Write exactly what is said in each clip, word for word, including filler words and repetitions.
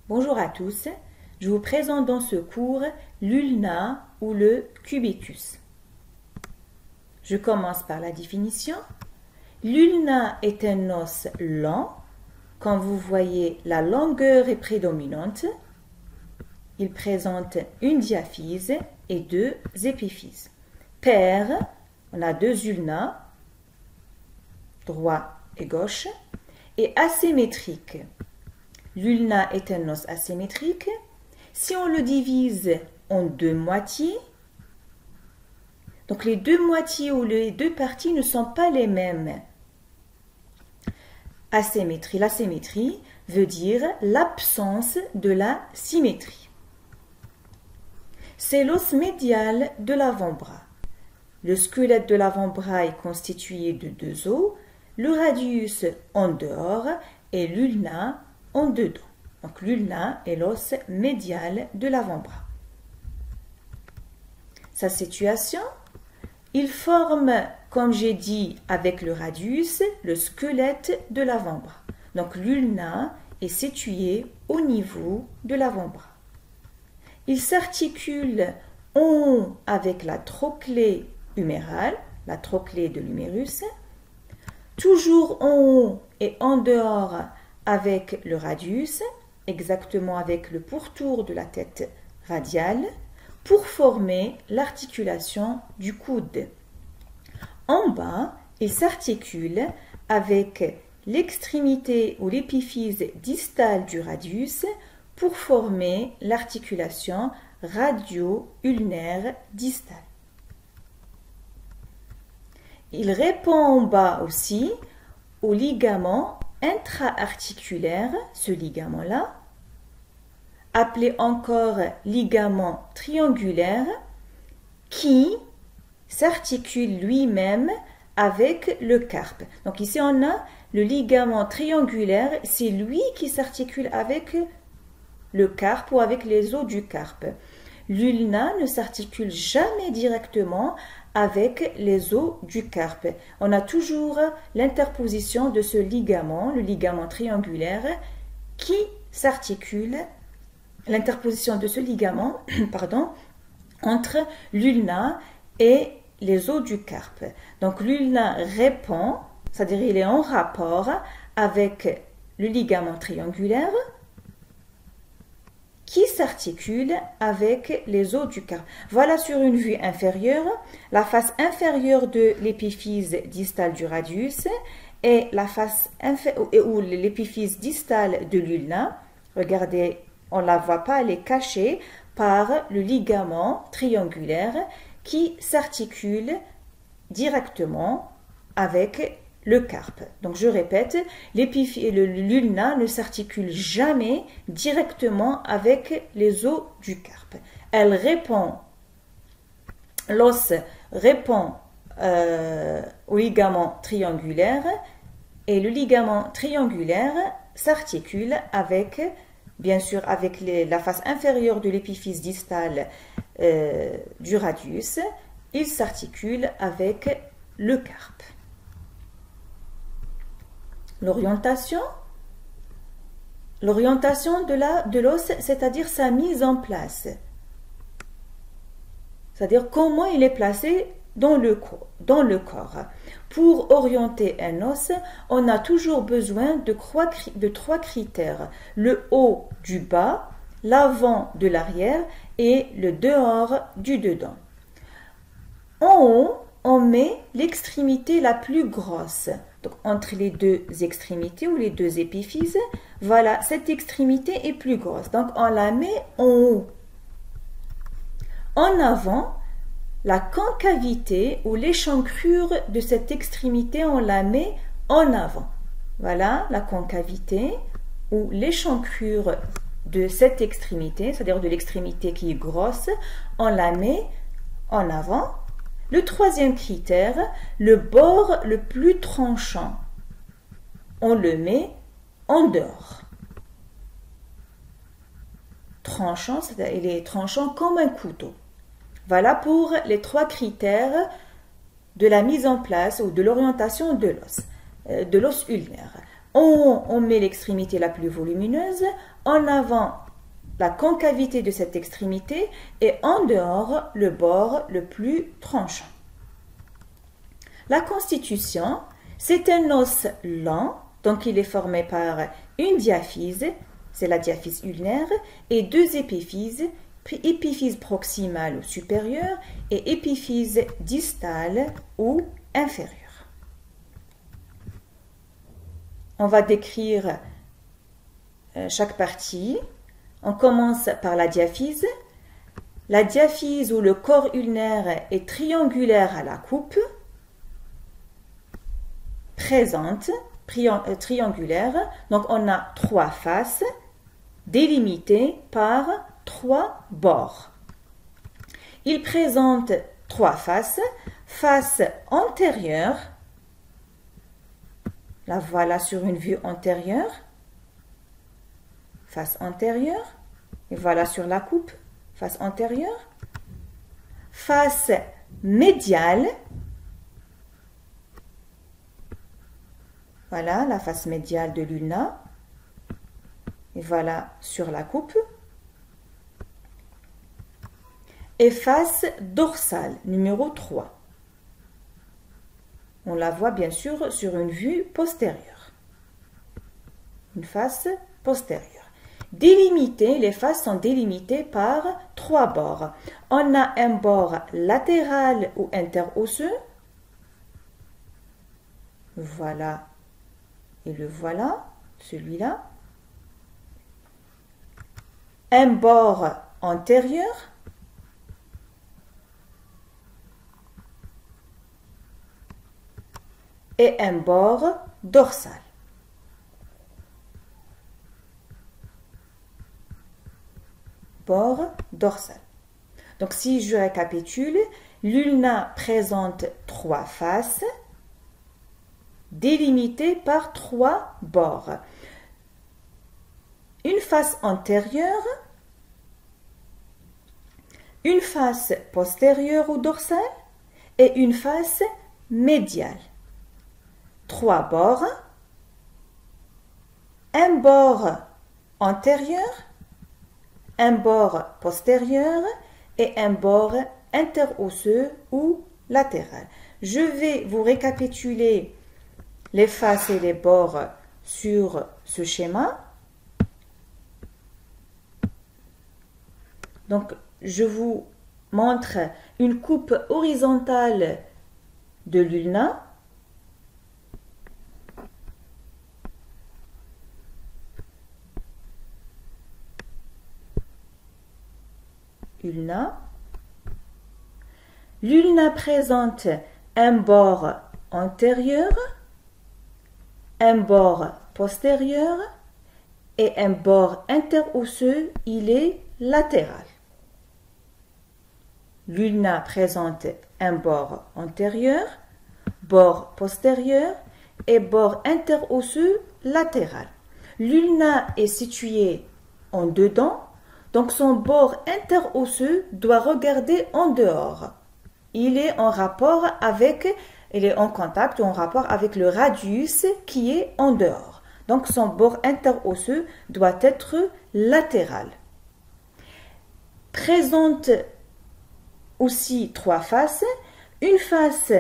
Bonjour à tous, je vous présente dans ce cours l'ulna ou le cubitus. Je commence par la définition. L'ulna est un os lent. Quand vous voyez, la longueur est prédominante. Il présente une diaphyse et deux épiphyses. Pair, on a deux ulnas, droit et gauche, et asymétrique. L'ulna est un os asymétrique. Si on le divise en deux moitiés, donc les deux moitiés ou les deux parties ne sont pas les mêmes. Asymétrie. L'asymétrie veut dire l'absence de la symétrie. C'est l'os médial de l'avant-bras. Le squelette de l'avant-bras est constitué de deux os, le radius en dehors et l'ulna en dedans. Donc l'ulna est l'os médial de l'avant-bras. Sa situation, il forme, comme j'ai dit, avec le radius, le squelette de l'avant-bras. Donc l'ulna est situé au niveau de l'avant-bras. Il s'articule en haut avec la trochlée humérale, la trochlée de l'humérus, toujours en haut et en dehors avec le radius, exactement avec le pourtour de la tête radiale, pour former l'articulation du coude. En bas, il s'articule avec l'extrémité ou l'épiphyse distale du radius pour former l'articulation radio-ulnaire distale. Il répond en bas aussi au ligament intra-articulaire, ce ligament-là, appelé encore ligament triangulaire, qui s'articule lui-même avec le carpe. Donc ici on a le ligament triangulaire, c'est lui qui s'articule avec le carpe ou avec les os du carpe. L'ulna ne s'articule jamais directement avec les os du carpe. On a toujours l'interposition de ce ligament, le ligament triangulaire, qui s'articule, l'interposition de ce ligament, pardon, entre l'ulna et les os du carpe. Donc l'ulna répond, c'est-à-dire il est en rapport avec le ligament triangulaire qui s'articule avec les os du carpe. Voilà sur une vue inférieure, la face inférieure de l'épiphyse distale du radius et la face ou l'épiphyse distale de l'ulna. Regardez, on ne la voit pas, elle est cachée par le ligament triangulaire qui s'articule directement avec le carpe. Donc je répète, l'ulna ne s'articule jamais directement avec les os du carpe. Elle répond, l'os répond euh, au ligament triangulaire et le ligament triangulaire s'articule avec, bien sûr, avec les, la face inférieure de l'épiphyse distale euh, du radius. Il s'articule avec le carpe. L'orientation, l'orientation de la, de l'os, c'est-à-dire sa mise en place. C'est-à-dire comment il est placé dans le, dans le corps. Pour orienter un os, on a toujours besoin de, de trois critères. Le haut du bas, l'avant de l'arrière et le dehors du dedans. En haut, on met l'extrémité la plus grosse. Donc, entre les deux extrémités ou les deux épiphyses, voilà, cette extrémité est plus grosse. Donc, on la met en haut. En avant, la concavité ou l'échancrure de cette extrémité, on la met en avant. Voilà, la concavité ou l'échancrure de cette extrémité, c'est-à-dire de l'extrémité qui est grosse, on la met en avant. Le troisième critère, le bord le plus tranchant. On le met en dehors. Tranchant, c'est-à-dire il est tranchant comme un couteau. Voilà pour les trois critères de la mise en place ou de l'orientation de l'os, de l'os ulnaire. on, on met l'extrémité la plus volumineuse, en avant la concavité de cette extrémité et en dehors le bord le plus tranchant. La constitution, c'est un os lent, donc il est formé par une diaphyse, c'est la diaphyse ulnaire, et deux épiphyses, épiphyse proximale ou supérieure et épiphyse distale ou inférieure. On va décrire chaque partie. On commence par la diaphyse. La diaphyse ou le corps ulnaire est triangulaire à la coupe, présente, triangulaire. Donc on a trois faces délimitées par trois bords. Il présente trois faces. Face antérieure, la voilà sur une vue antérieure, face antérieure, et voilà sur la coupe, face antérieure. Face médiale, voilà la face médiale de l'ulna, et voilà sur la coupe. Et face dorsale, numéro trois. On la voit bien sûr sur une vue postérieure. Une face postérieure. Délimitées, les faces sont délimitées par trois bords. On a un bord latéral ou interosseux. Voilà. Et le voilà, celui-là. Un bord antérieur. Et un bord dorsal. Bord dorsal. Donc si je récapitule, l'ulna présente trois faces délimitées par trois bords. Une face antérieure, une face postérieure ou dorsale et une face médiale. Trois bords, un bord antérieur, un bord postérieur et un bord interosseux ou latéral. Je vais vous récapituler les faces et les bords sur ce schéma. Donc, je vous montre une coupe horizontale de l'ulna. Ulna. L'ulna présente un bord antérieur, un bord postérieur et un bord interosseux, il est latéral. L'ulna présente un bord antérieur, bord postérieur et bord interosseux latéral. L'ulna est situé en dedans. Donc son bord interosseux doit regarder en dehors. Il est en rapport avec, il est en contact ou en rapport avec le radius qui est en dehors. Donc son bord interosseux doit être latéral. Présente aussi trois faces. Une face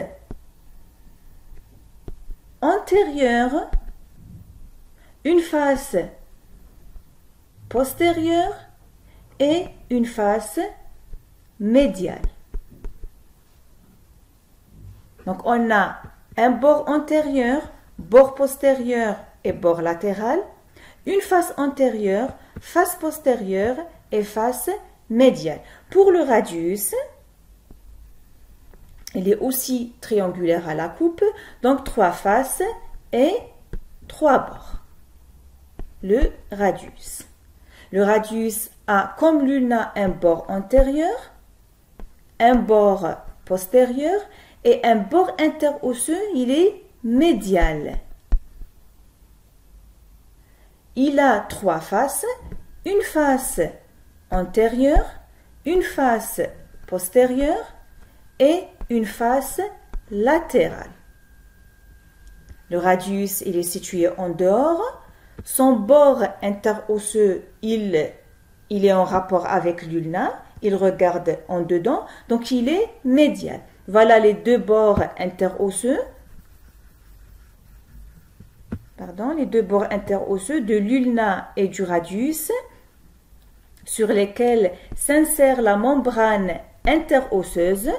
antérieure, une face postérieure et une face médiale. Donc on a un bord antérieur, bord postérieur et bord latéral, une face antérieure, face postérieure et face médiale. Pour le radius, il est aussi triangulaire à la coupe, donc trois faces et trois bords. Le radius. Le radius a, comme l'ulna, un bord antérieur, un bord postérieur et un bord interosseux, il est médial. Il a trois faces, une face antérieure, une face postérieure et une face latérale. Le radius, il est situé en dehors. Son bord interosseux, il, il est en rapport avec l'ulna. Il regarde en dedans, donc il est médial. Voilà les deux bords interosseux. Pardon, les deux bords interosseux de l'ulna et du radius, sur lesquels s'insère la membrane interosseuse.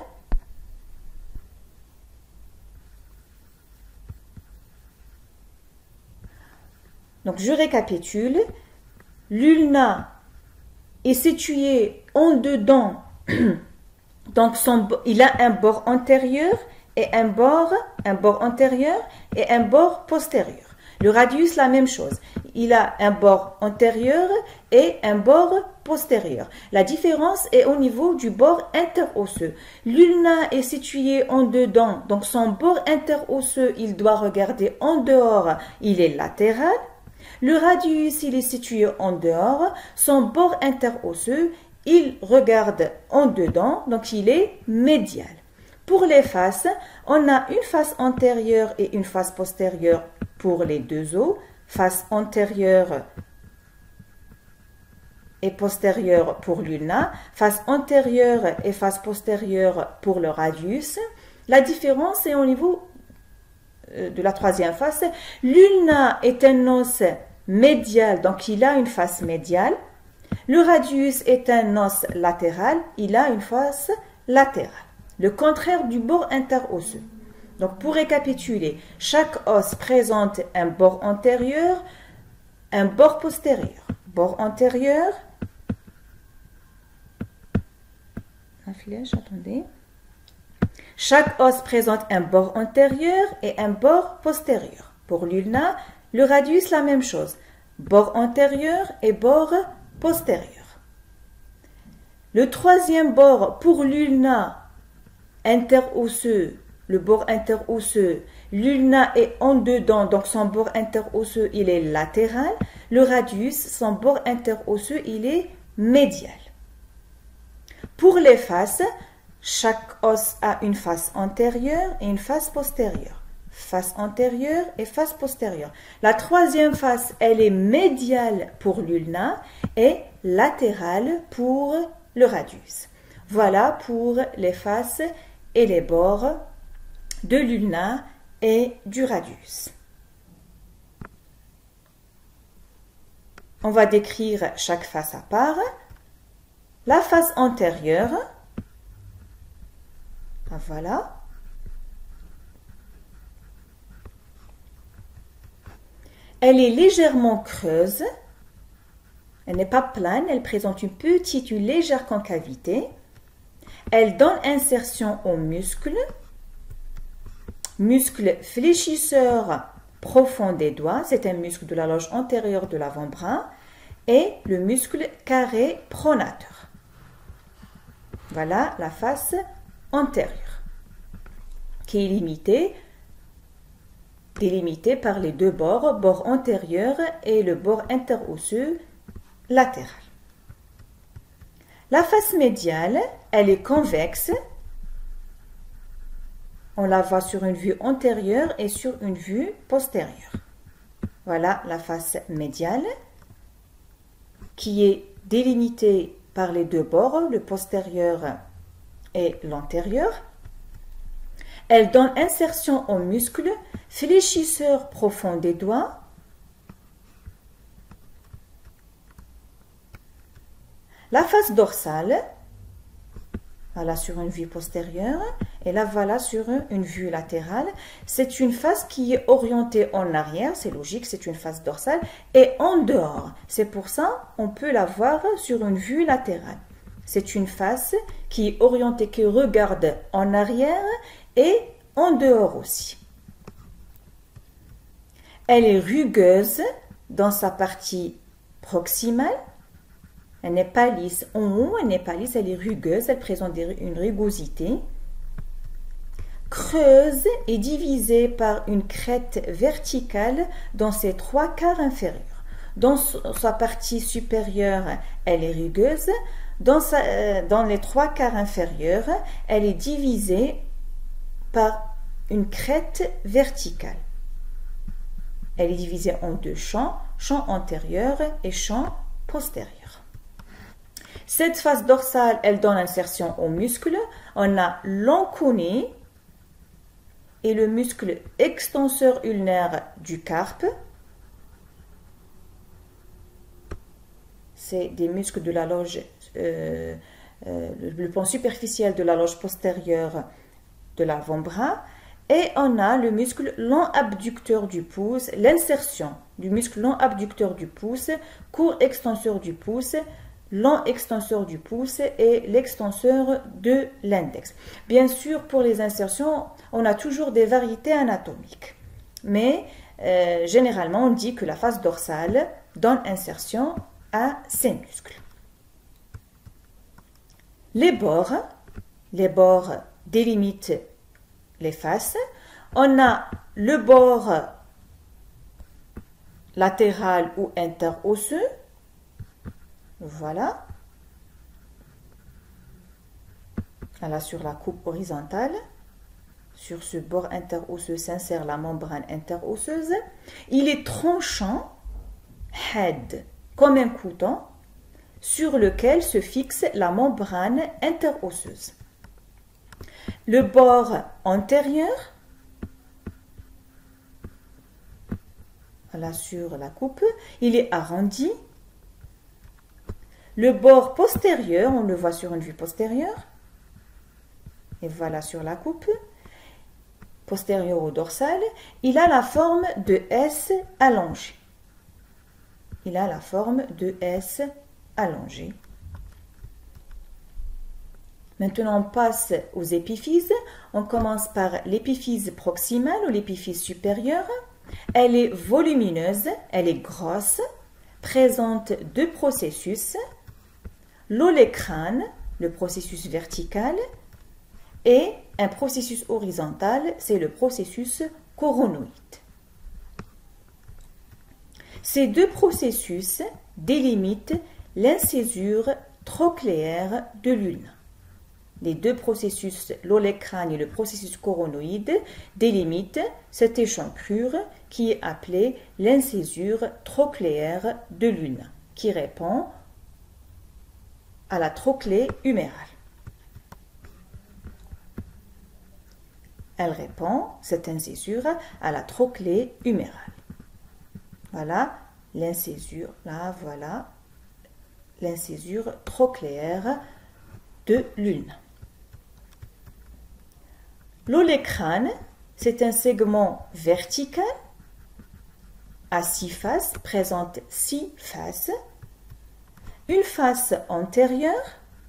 Donc je récapitule. L'ulna est situé en dedans, donc son, il a un bord antérieur et un bord, un bord antérieur et un bord postérieur. Le radius, la même chose. Il a un bord antérieur et un bord postérieur. La différence est au niveau du bord interosseux. L'ulna est situé en dedans, donc son bord interosseux, il doit regarder en dehors, il est latéral. Le radius, il est situé en dehors, son bord interosseux, il regarde en dedans, donc il est médial. Pour les faces, on a une face antérieure et une face postérieure pour les deux os, face antérieure et postérieure pour l'ulna, face antérieure et face postérieure pour le radius. La différence est au niveau de la troisième face. L'ulna est un os médial, donc il a une face médiale. Le radius est un os latéral, il a une face latérale. Le contraire du bord interosseux. Donc pour récapituler, chaque os présente un bord antérieur, un bord postérieur. Bord antérieur, la flèche, attendez. Chaque os présente un bord antérieur et un bord postérieur. Pour l'ulna, le radius, la même chose. Bord antérieur et bord postérieur. Le troisième bord pour l'ulna interosseux, le bord interosseux, l'ulna est en dedans, donc son bord interosseux, il est latéral. Le radius, son bord interosseux, il est médial. Pour les faces, chaque os a une face antérieure et une face postérieure. Face antérieure et face postérieure. La troisième face, elle est médiale pour l'ulna et latérale pour le radius. Voilà pour les faces et les bords de l'ulna et du radius. On va décrire chaque face à part. La face antérieure, voilà. Elle est légèrement creuse. Elle n'est pas plane, elle présente une petite, une légère concavité. Elle donne insertion aux muscles. Muscle fléchisseur profond des doigts, c'est un muscle de la loge antérieure de l'avant-bras. Et le muscle carré pronateur. Voilà la face antérieure, qui est limitée, délimitée par les deux bords, bord antérieur et le bord interosseux latéral. La face médiale, elle est convexe. On la voit sur une vue antérieure et sur une vue postérieure. Voilà la face médiale, qui est délimitée par les deux bords, le postérieur et l'antérieur. Elle donne insertion aux muscles, fléchisseur profond des doigts. La face dorsale, voilà sur une vue postérieure, et là voilà sur une vue latérale. C'est une face qui est orientée en arrière, c'est logique, c'est une face dorsale, et en dehors. C'est pour ça on peut la voir sur une vue latérale. C'est une face qui est orientée, qui regarde en arrière et en dehors aussi. Elle est rugueuse dans sa partie proximale. Elle n'est pas lisse en haut, elle n'est pas lisse, elle est rugueuse, elle présente une rugosité. Creuse et divisée par une crête verticale dans ses trois quarts inférieurs. Dans sa partie supérieure, elle est rugueuse. Dans, sa, euh, dans les trois quarts inférieurs, elle est divisée par une crête verticale. Elle est divisée en deux champs, champ antérieur et champ postérieur. Cette face dorsale, elle donne insertion au muscle. On a l'enconé et le muscle extenseur ulnaire du carpe. C'est des muscles de la loge, euh, euh, le plan superficiel de la loge postérieure de l'avant-bras. Et on a le muscle long abducteur du pouce, l'insertion du muscle long abducteur du pouce, court extenseur du pouce, long extenseur du pouce et l'extenseur de l'index. Bien sûr, pour les insertions, on a toujours des variétés anatomiques. Mais euh, généralement, on dit que la face dorsale donne insertion à ces muscles. Les bords, les bords délimitent les faces. On a le bord latéral ou interosseux. Voilà. Là, sur la coupe horizontale. Sur ce bord interosseux s'insère la membrane interosseuse. Il est tranchant, head, comme un couteau, sur lequel se fixe la membrane interosseuse. Le bord antérieur, là sur la coupe, il est arrondi. Le bord postérieur, on le voit sur une vue postérieure. Et voilà sur la coupe, postérieure au dorsal, il a la forme de S allongé. Il a la forme de S allongé. Maintenant, on passe aux épiphyses. On commence par l'épiphyse proximale ou l'épiphyse supérieure. Elle est volumineuse, elle est grosse, présente deux processus, l'olécrane, le processus vertical, et un processus horizontal, c'est le processus coronoïde. Ces deux processus délimitent l'incisure trochléaire de l'ulna. Les deux processus, l'olécrane et le processus coronoïde, délimitent cette échancrure qui est appelée l'incisure trochléaire de l'ulna, qui répond à la trochlée humérale. Elle répond, cette incisure, à la trochlée humérale. Voilà l'incisure, là, voilà l'incisure trochléaire de l'ulna. L'olécrane, c'est un segment vertical à six faces, présente six faces. Une face antérieure,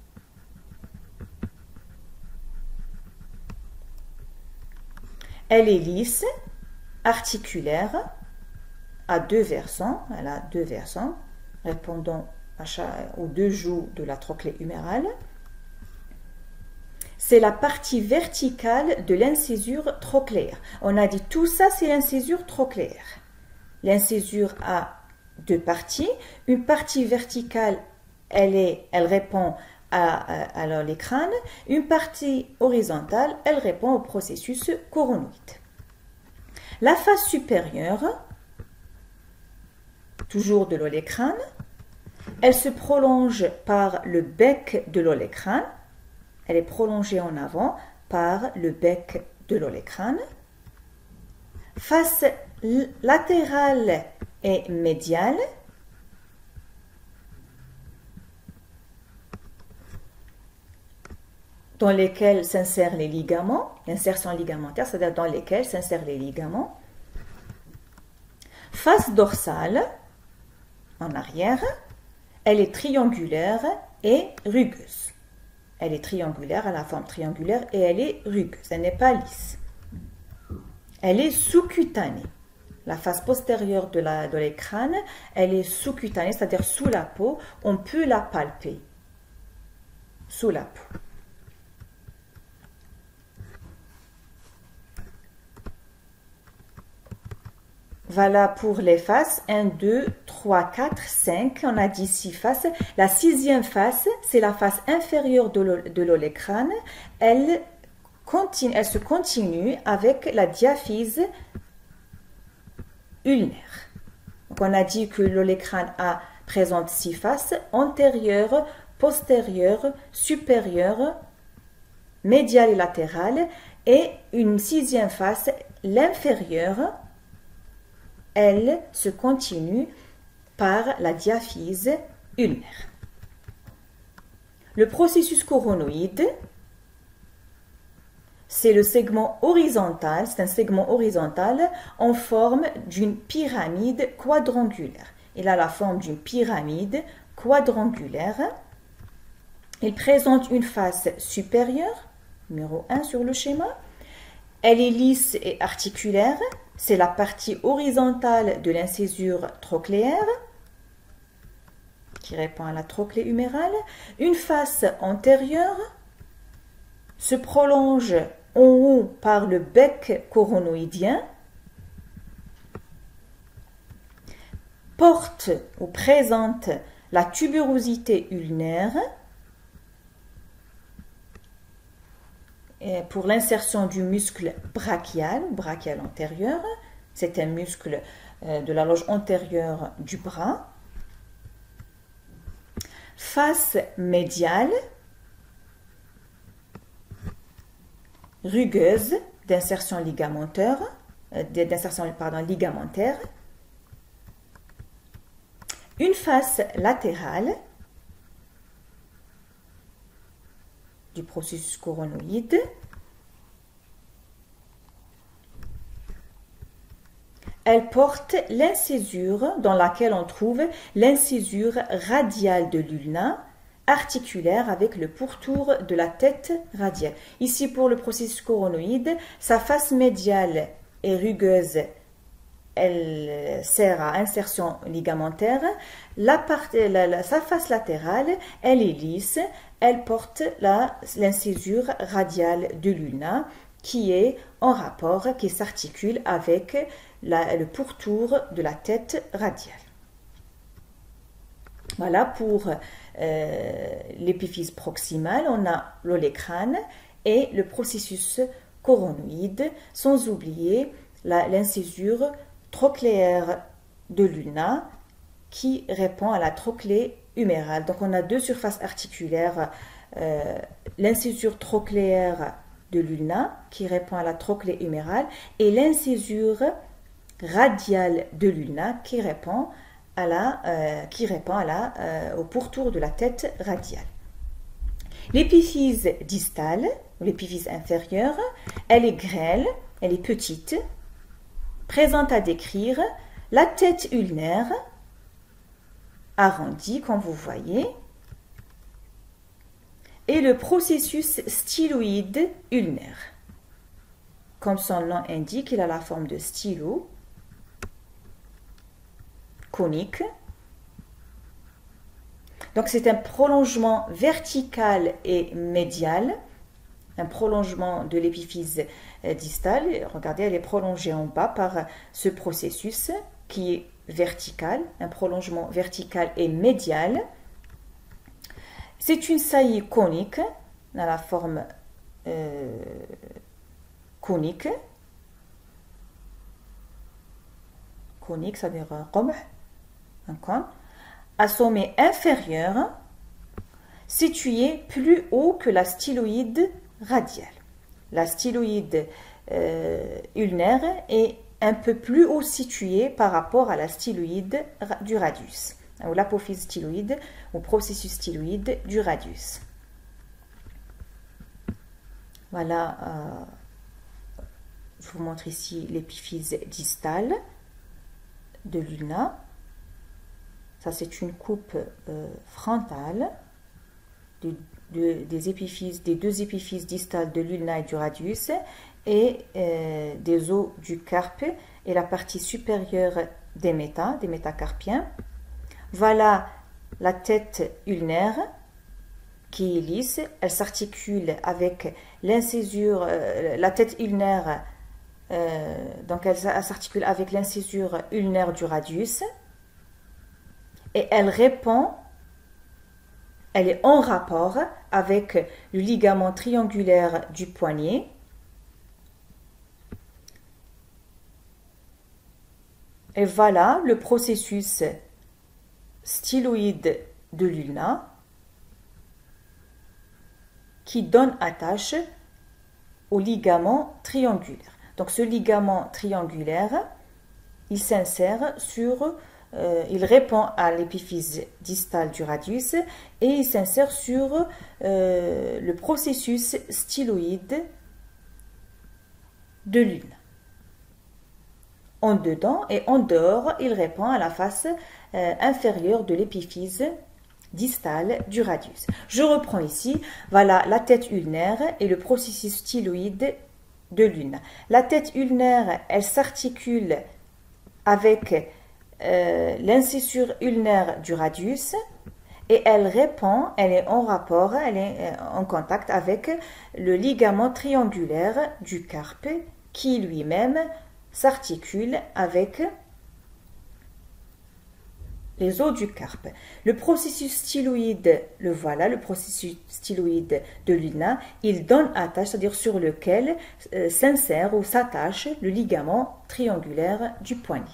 elle est lisse, articulaire, à deux versants, elle a deux versants, répondant à chaque, aux deux joues de la trochlée humérale. C'est la partie verticale de l'incisure trochléaire. On a dit tout ça, c'est l'incisure trochléaire. L'incisure a deux parties. Une partie verticale, elle, est, elle répond à, à, à l'olécrane. Une partie horizontale, elle répond au processus coronoïde. La face supérieure, toujours de l'olécrane, elle se prolonge par le bec de l'olécrane. Elle est prolongée en avant par le bec de l'olécrane. Face latérale et médiale, dans lesquels s'insèrent les ligaments, l'insertion ligamentaire, c'est-à-dire dans lesquels s'insèrent les ligaments. Face dorsale, en arrière, elle est triangulaire et rugueuse. Elle est triangulaire, à la forme triangulaire, et elle est rugueuse, elle n'est pas lisse. Elle est sous-cutanée. La face postérieure de l'olécrane, elle est sous-cutanée, c'est-à-dire sous la peau. On peut la palper sous la peau. Voilà pour les faces, un, deux, trois, quatre, cinq, on a dit six faces. La sixième face, c'est la face inférieure de l'olécrane. Elle, continue, elle se continue avec la diaphyse ulnaire. Donc on a dit que l'olécrane A présente six faces, antérieure, postérieure, supérieure, médiale et latérale, et une sixième face, l'inférieure, elle se continue par la diaphyse ulnaire. Le processus coronoïde, c'est le segment horizontal, c'est un segment horizontal en forme d'une pyramide quadrangulaire. Il a la forme d'une pyramide quadrangulaire. Il présente une face supérieure, numéro un sur le schéma. Elle est lisse et articulaire, c'est la partie horizontale de l'incisure trochléaire qui répond à la trochlée humérale. Une face antérieure se prolonge en haut par le bec coronoïdien, porte ou présente la tuberosité ulnaire pour l'insertion du muscle brachial, brachial antérieur. C'est un muscle de la loge antérieure du bras. Face médiale, rugueuse d'insertion ligamentaire, d'insertion pardon, ligamentaire. Une face latérale du processus coronoïde. Elle porte l'incisure dans laquelle on trouve l'incisure radiale de l'ulna, articulaire avec le pourtour de la tête radiale. Ici, pour le processus coronoïde, sa face médiale est rugueuse, elle sert à insertion ligamentaire. La part, la, la, sa face latérale, elle est lisse, elle porte l'incisure radiale de l'ulna qui est en rapport, qui s'articule avec la, le pourtour de la tête radiale. Voilà pour euh, l'épiphyse proximale, on a l'olécrane et le processus coronoïde, sans oublier l'incisure trochléaire de l'ulna qui répond à la trochlée humérale. Donc on a deux surfaces articulaires, euh, l'incisure trochléaire de l'ulna qui répond à la trochlée humérale et l'incisure radiale de l'ulna qui répond à la, euh, qui répond à la, euh, au pourtour de la tête radiale. L'épiphyse distale, ou l'épiphyse inférieure, elle est grêle, elle est petite, présente à décrire la tête ulnaire, arrondie comme vous voyez, et le processus styloïde ulnaire. Comme son nom indique, il a la forme de stylo, conique. Donc c'est un prolongement vertical et médial, un prolongement de l'épiphyse distale. Regardez, elle est prolongée en bas par ce processus qui est vertical, un prolongement vertical et médial. C'est une saillie conique, dans la forme euh, conique. Conique, ça veut dire qamh, un cône, à sommet inférieur, situé plus haut que la styloïde radiale. La styloïde euh, ulnaire est un peu plus haut située par rapport à la styloïde du radius, ou l'apophyse styloïde, ou processus styloïde du radius. Voilà, euh, je vous montre ici l'épiphyse distale de l'ulna. Ça, c'est une coupe euh, frontale de, de, des épiphyses, des deux épiphyses distales de l'ulna et du radius et euh, des os du carpe et la partie supérieure des métas, des métacarpiens. Voilà la tête ulnaire qui est lisse. Elle s'articule avec l'incisure, euh, la tête ulnaire, euh, donc elle, elle s'articule avec l'incisure ulnaire du radius. Et elle répond, elle est en rapport avec le ligament triangulaire du poignet. Et voilà le processus styloïde de l'ulna qui donne attache au ligament triangulaire. Donc ce ligament triangulaire, il s'insère sur, euh, il répond à l'épiphyse distale du radius et il s'insère sur euh, le processus styloïde de l'ulna. En dedans et en dehors, il répond à la face euh, inférieure de l'épiphyse distale du radius. Je reprends ici, voilà la tête ulnaire et le processus styloïde de l'ulna. La tête ulnaire, elle s'articule avec euh, l'incisure ulnaire du radius et elle répond, elle est en rapport, elle est en contact avec le ligament triangulaire du carpe qui lui-même s'articule avec les os du carpe. Le processus styloïde, le voilà, le processus styloïde de l'ulna, il donne attache, c'est-à-dire sur lequel euh, s'insère ou s'attache le ligament triangulaire du poignet.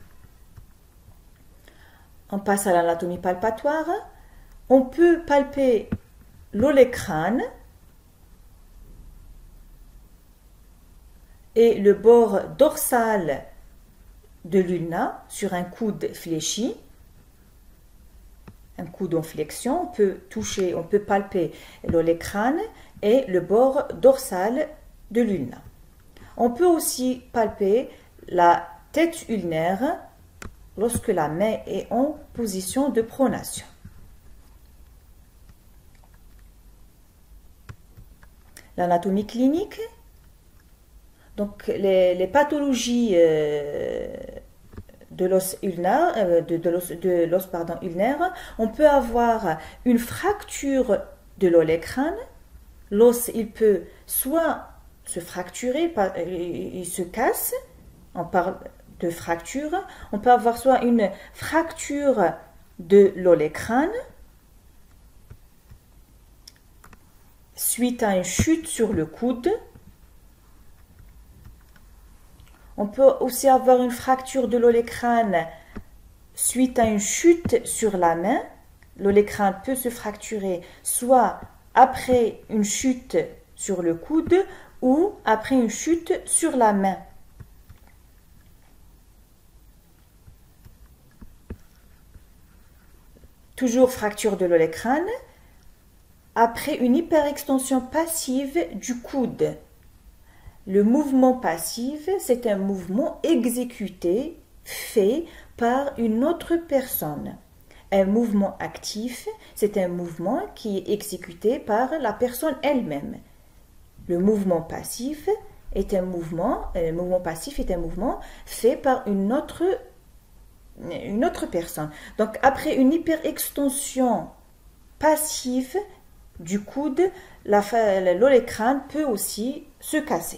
On passe à l'anatomie palpatoire. On peut palper l'olecrâne et le bord dorsal de l'ulna sur un coude fléchi, un coude en flexion. On peut toucher, on peut palper l'olecrâne et le bord dorsal de l'ulna. On peut aussi palper la tête ulnaire lorsque la main est en position de pronation. L'anatomie clinique. Donc, les, les pathologies euh, de l'os ulnaire, euh, de, de l'os, de l'os pardon, ulnaire, on peut avoir une fracture de l'olecrâne. L'os, il peut soit se fracturer, il se casse, on parle de fracture. On peut avoir soit une fracture de l'olecrâne suite à une chute sur le coude. On peut aussi avoir une fracture de l'olecrâne suite à une chute sur la main. L'olecrâne peut se fracturer soit après une chute sur le coude ou après une chute sur la main. Toujours fracture de l'olecrâne après une hyperextension passive du coude. Le mouvement passif, c'est un mouvement exécuté, fait par une autre personne. Un mouvement actif, c'est un mouvement qui est exécuté par la personne elle-même. Le mouvement passif est un mouvement, le mouvement passif est un mouvement fait par une autre, une autre personne. Donc, après une hyperextension passive du coude, l'olecrâne peut aussi se casser.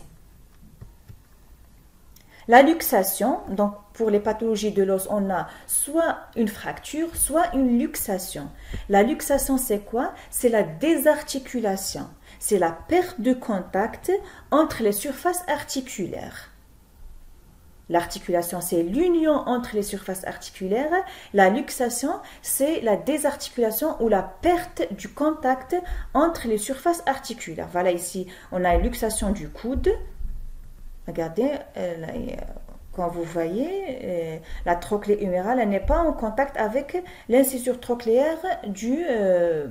La luxation, donc pour les pathologies de l'os, on a soit une fracture, soit une luxation. La luxation, c'est quoi? C'est la désarticulation. C'est la perte de contact entre les surfaces articulaires. L'articulation, c'est l'union entre les surfaces articulaires. La luxation, c'est la désarticulation ou la perte du contact entre les surfaces articulaires. Voilà, ici, on a une luxation du coude. Regardez, euh, quand vous voyez, euh, la trochlée humérale n'est pas en contact avec l'incisure trochléaire du, euh,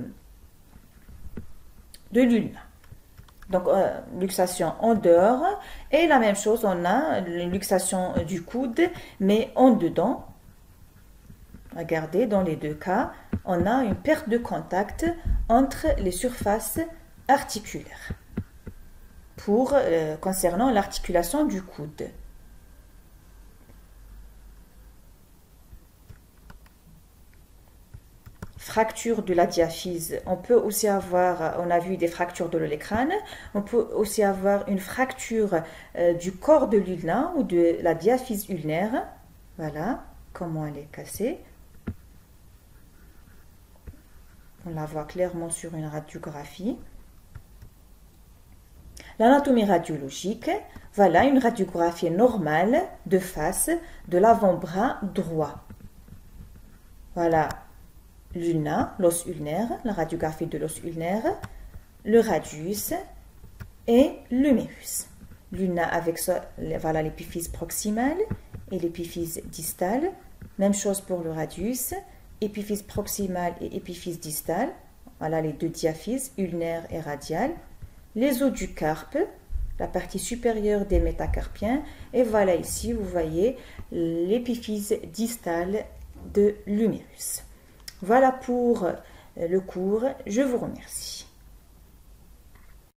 de l'ulna. Donc, euh, luxation en dehors. Et la même chose, on a une luxation du coude, mais en dedans. Regardez, dans les deux cas, on a une perte de contact entre les surfaces articulaires. Pour, euh, concernant l'articulation du coude. Fracture de la diaphyse. On peut aussi avoir, on a vu des fractures de l'olecrâne, on peut aussi avoir une fracture euh, du corps de l'ulna ou de la diaphyse ulnaire. Voilà comment elle est cassée. On la voit clairement sur une radiographie. L'anatomie radiologique, voilà une radiographie normale de face de l'avant-bras droit. Voilà l'ulna, l'os ulnaire, la radiographie de l'os ulnaire, le radius et l'humérus. L'ulna avec ça, voilà l'épiphyse proximale et l'épiphyse distale. Même chose pour le radius, épiphyse proximale et épiphyse distale. Voilà les deux diaphyses, ulnaire et radial. Les os du carpe, la partie supérieure des métacarpiens. Et voilà ici, vous voyez l'épiphyse distale de l'humérus. Voilà pour le cours. Je vous remercie.